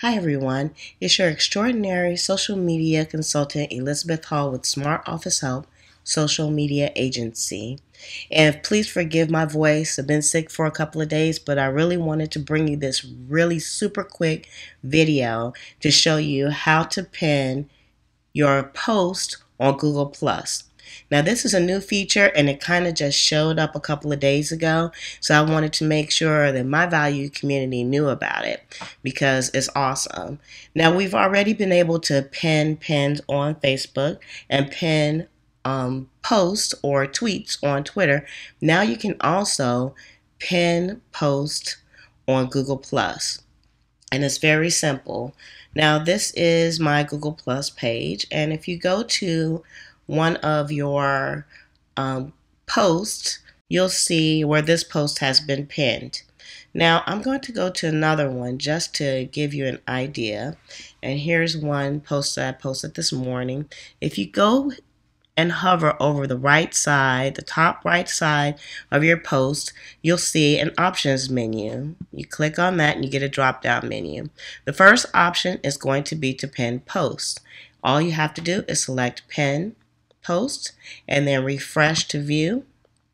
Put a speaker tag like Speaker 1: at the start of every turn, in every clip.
Speaker 1: Hi everyone, it's your extraordinary social media consultant Elizabeth Hall with Smart Office Help Social Media Agency. And please forgive my voice. I've been sick for a couple of days, but I really wanted to bring you this really super quick video to show you how to pin your post on Google+. Now this is a new feature and it kind of just showed up a couple of days ago, so I wanted to make sure that my value community knew about it because it's awesome. Now we've already been able to pin pins on Facebook and pin posts or tweets on Twitter. Now you can also pin posts on Google+. And it's very simple. Now this is my Google Plus page, and if you go to one of your posts, you'll see where this post has been pinned. Now I'm going to go to another one just to give you an idea, and here's one post that I posted this morning. If you go and hover over the right side, the top right side of your post, you'll see an options menu. You click on that and you get a drop down menu. The first option is going to be to pin post. All you have to do is select pin post and then refresh to view.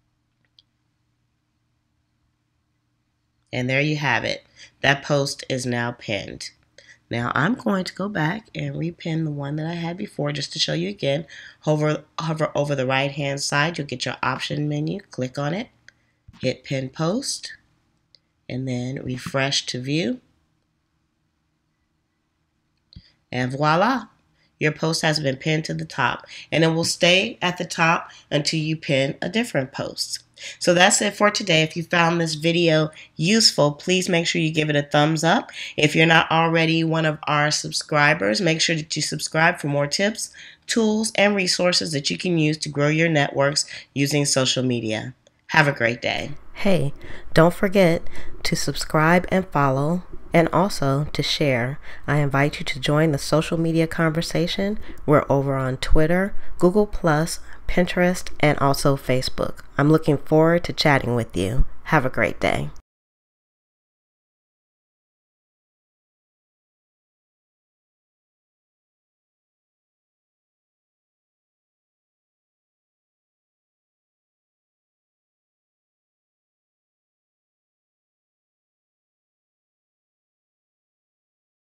Speaker 1: And there you have it. That post is now pinned. Now I'm going to go back and repin the one that I had before just to show you again. Hover over the right hand side, you'll get your option menu. Click on it, hit pin post, and then refresh to view. And voila! Your post has been pinned to the top, and it will stay at the top until you pin a different post. So that's it for today. If you found this video useful, please make sure you give it a thumbs up. If you're not already one of our subscribers, make sure that you subscribe for more tips, tools, and resources that you can use to grow your networks using social media. Have a great day.
Speaker 2: Hey, don't forget to subscribe and follow, and also to share. I invite you to join the social media conversation. We're over on Twitter, Google+, Pinterest, and also Facebook. I'm looking forward to chatting with you. Have a great day.